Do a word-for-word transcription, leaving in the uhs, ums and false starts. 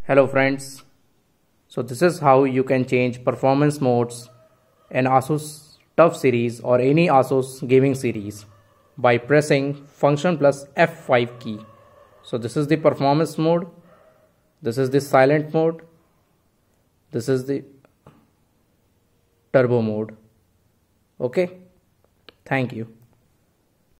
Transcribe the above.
Hello friends, so this is how you can change performance modes in Asus TUF series or any Asus gaming series by pressing function plus F five key. So this is the performance mode, this is the silent mode, this is the turbo mode. Okay, thank you.